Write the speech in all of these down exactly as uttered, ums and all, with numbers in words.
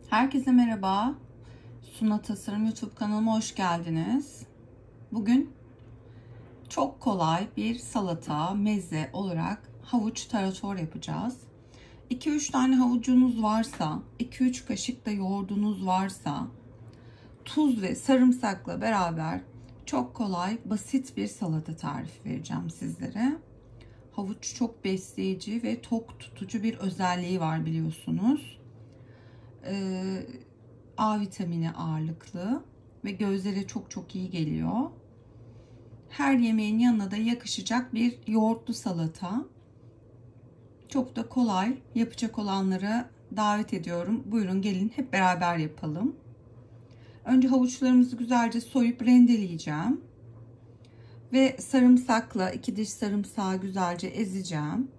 Herkese merhaba. Suna Tasarım YouTube kanalıma hoş geldiniz. Bugün çok kolay bir salata, meze olarak havuç tarator yapacağız. iki üç tane havucunuz varsa, iki üç kaşık da yoğurdunuz varsa, tuz ve sarımsakla beraber çok kolay, basit bir salata tarifi vereceğim sizlere. Havuç çok besleyici ve tok tutucu bir özelliği var biliyorsunuz. Ee, A vitamini ağırlıklı ve gözlere çok çok iyi geliyor. Her yemeğin yanına da yakışacak bir yoğurtlu salata. Çok da kolay. Yapacak olanlara davet ediyorum. Buyurun gelin hep beraber yapalım. Önce havuçlarımızı güzelce soyup rendeleyeceğim. Ve sarımsakla iki diş sarımsağı güzelce ezeceğim.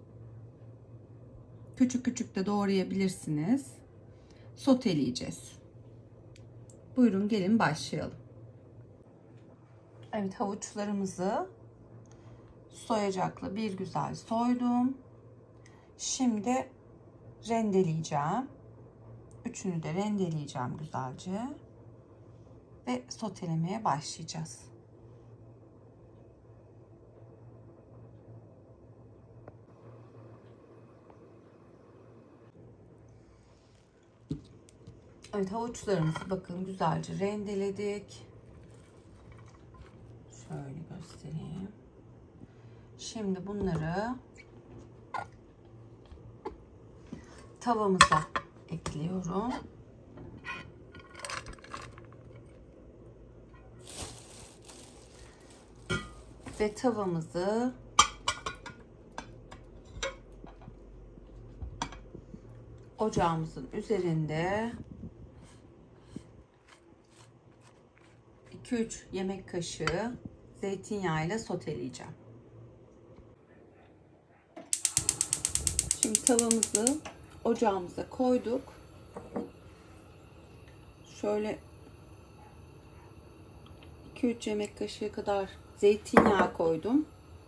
Küçük küçük de doğrayabilirsiniz. Soteleyeceğiz. Buyurun gelin başlayalım. Evet, havuçlarımızı soyacakla bir güzel soydum. Şimdi rendeleyeceğim. Üçünü de rendeleyeceğim güzelce. Ve sotelemeye başlayacağız. Evet, havuçlarımızı bakın güzelce rendeledik. Şöyle göstereyim. Şimdi bunları tavamıza ekliyorum. Ve tavamızı ocağımızın üzerinde iki üç yemek kaşığı zeytinyağı ile soteleyeceğim. Şimdi tavamızı ocağımıza koyduk. Şöyle iki üç yemek kaşığı kadar zeytinyağı koydum.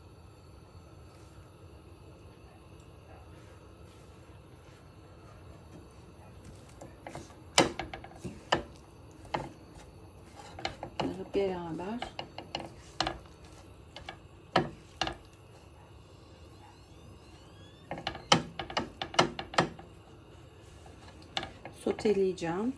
Bunları beraber soteleyeceğim.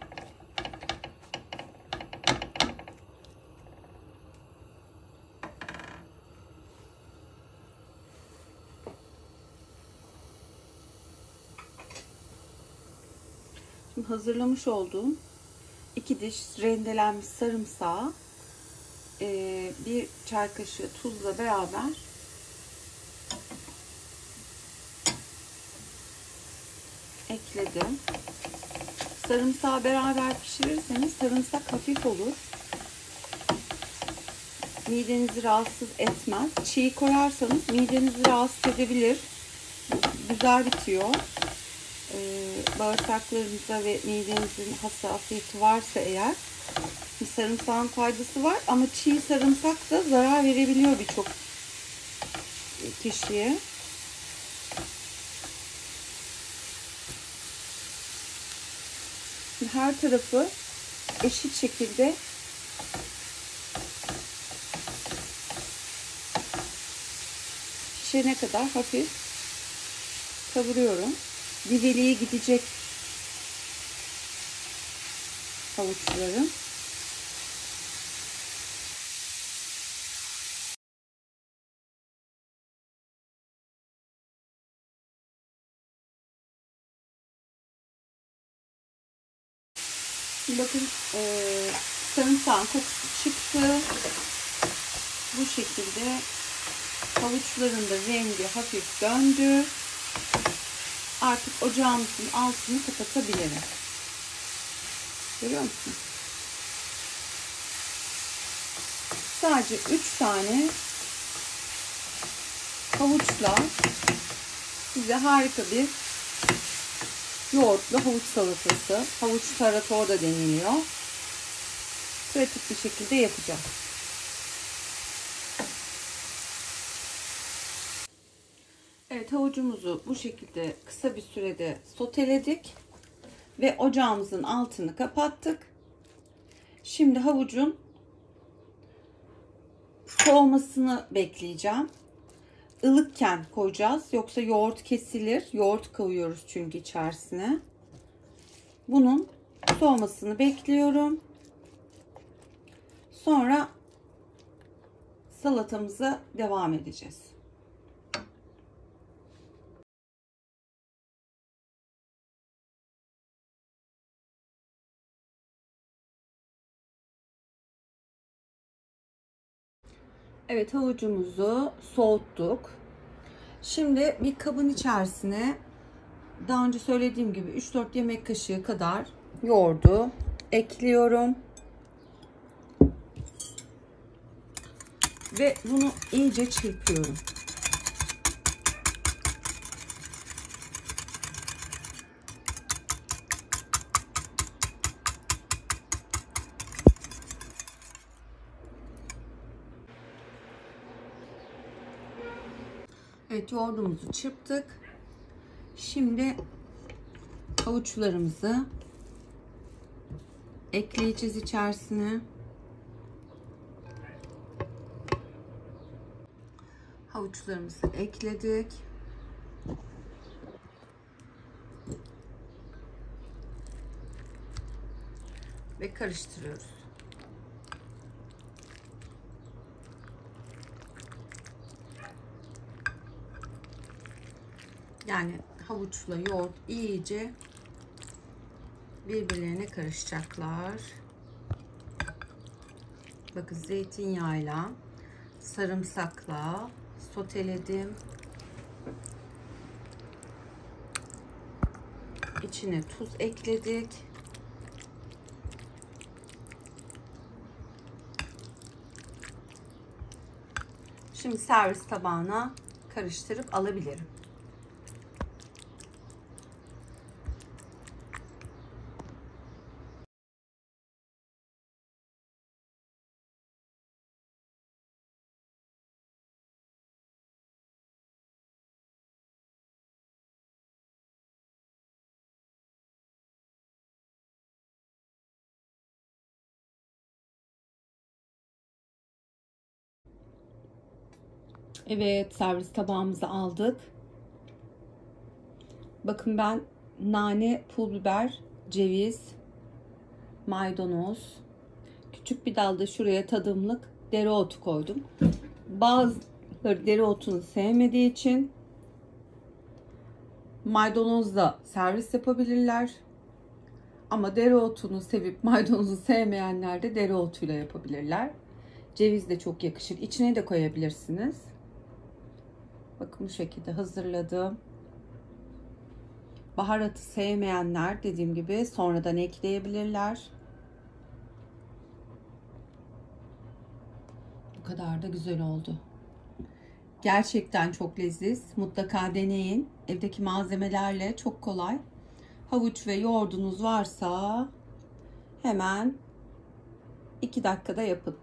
Şimdi hazırlamış olduğum iki diş rendelenmiş sarımsağı bir çay kaşığı tuzla beraber ekledim. Sarımsağı beraber pişirirseniz sarımsak hafif olur. Midenizi rahatsız etmez. Çiğ koyarsanız midenizi rahatsız edebilir. Güzel bitiyor. Ee, bağırsaklarınıza ve midenizin hassasiyeti varsa eğer sarımsağın faydası var ama çiğ sarımsak da zarar verebiliyor birçok kişiye. Her tarafı eşit şekilde pişene kadar hafif kavuruyorum. Dibeliği gidecek havuçlarım. Bakın e, sarımsağın kokusu çıktı. Bu şekilde havuçların da rengi hafif döndü. Artık ocağımızın altını kapatabilirim. Görüyor musunuz? Sadece üç tane havuçla size harika bir yoğurtlu havuç salatası, havuç tarator da deniliyor. Pratik bir şekilde yapacağız. Evet, havucumuzu bu şekilde kısa bir sürede soteledik. Ve ocağımızın altını kapattık. Şimdi havucun soğumasını bekleyeceğim. Ilıkken koyacağız. Yoksa yoğurt kesilir. Yoğurt koyuyoruz çünkü içerisine. Bunun soğumasını bekliyorum. Sonra salatamıza devam edeceğiz. Evet, havucumuzu soğuttuk. Şimdi bir kabın içerisine daha önce söylediğim gibi üç dört yemek kaşığı kadar yoğurdu ekliyorum. Ve bunu iyice çırpıyorum. Evet, yoğurdumuzu çırptık. Şimdi havuçlarımızı ekleyeceğiz içerisine. Havuçlarımızı ekledik. Ve karıştırıyoruz. Yani havuçla yoğurt iyice birbirlerine karışacaklar. Bakın, zeytinyağıyla, sarımsakla soteledim. İçine tuz ekledik. Şimdi servis tabağına karıştırıp alabilirim. Evet, servis tabağımızı aldık. Bakın, ben nane, pul biber, ceviz, maydanoz, küçük bir dalda şuraya tadımlık dereotu koydum. Bazıları dereotunu sevmediği için maydanozla servis yapabilirler. Ama dereotunu sevip maydanozu sevmeyenler de dereotuyla yapabilirler. Ceviz de çok yakışır. İçine de koyabilirsiniz. Bakın, bu şekilde hazırladım. Baharatı sevmeyenler dediğim gibi sonradan ekleyebilirler. Bu kadar da güzel oldu. Gerçekten çok leziz. Mutlaka deneyin. Evdeki malzemelerle çok kolay. Havuç ve yoğurdunuz varsa hemen iki dakikada yapın.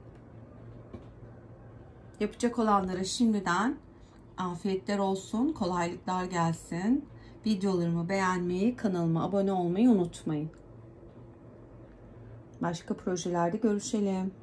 Yapacak olanlara şimdiden afiyetler olsun, kolaylıklar gelsin. Videolarımı beğenmeyi, kanalıma abone olmayı unutmayın. Başka projelerde görüşelim.